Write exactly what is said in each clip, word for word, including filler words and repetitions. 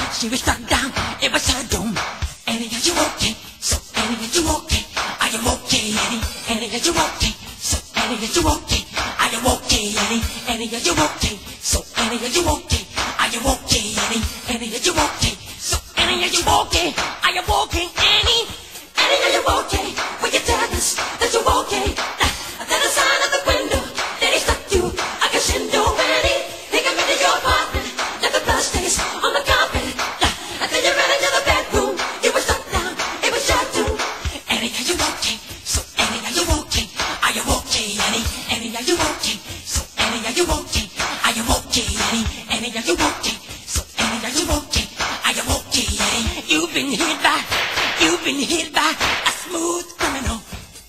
She was struck down, it was her doom. Annie, are you okay? So Annie, are you okay? Are you okay, Annie? Annie, are you okay? So Annie, are you okay? Are you okay, Annie? Annie, are you okay? So Annie, are you okay? Are you okay, Annie? Annie, are you okay? So Annie, are you okay? Are you okay, Annie? Annie, are you okay? Will you tell us that you're okay? That the sign of the window that he stuck you a crescendo, Annie. He came into your apartment, left the blood stains on the carpet. Then you ran into the bedroom, you were struck down, it was your doom. Annie, are you okay? So Annie, are you okay? Are you okay, Annie? Annie, are you okay? So Annie, are you okay? Are you okay, Annie? Annie, are you okay? So Annie, are you okay? Are you okay, Annie? You've been hit by, you've been hit by a smooth criminal.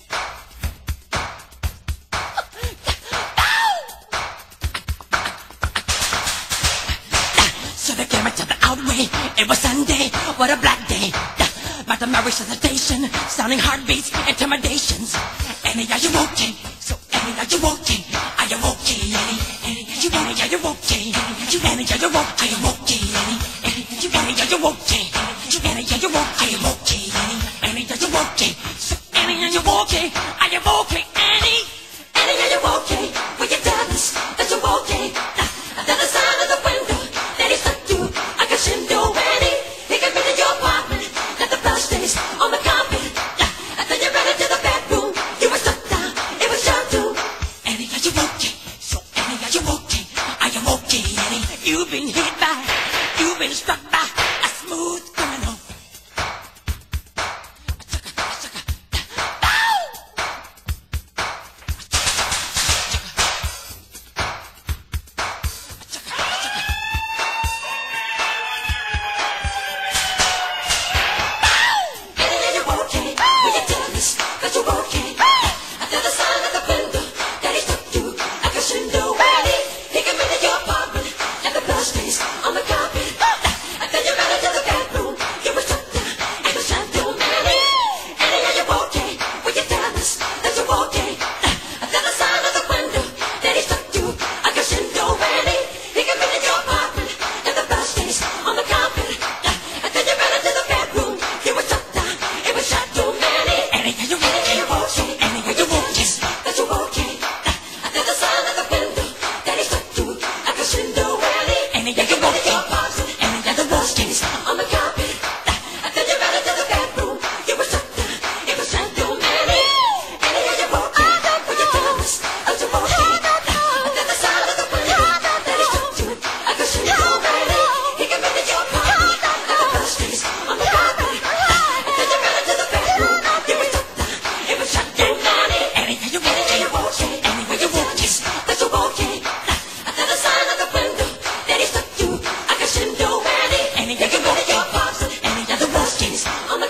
So they came to the outway. It was Sunday, what a black day. Mathematical resuscitation, sounding heartbeats, intimidations. Annie, are you okay? So Annie, are you okay? Are you okay, Annie? Annie, are you okay? Are you okay? Annie, are you okay? Are you okay, Annie? Annie, are you okay? Annie, are you okay? Annie, are you okay? Annie, are you okay? So Annie, are you okay? Are you okay, Annie? Annie, are you okay? Will you tell us that you're okay? That the sign of the window that he stuck you a crescendo, Annie. He came into your apartment, left the blood stains on the carpet. Then you ran into the bedroom, you were struck down, it was your doom. Annie, are you okay? So Annie, are you okay? Are you okay, Annie? You've been hit by, you've been struck by a smooth criminal. On the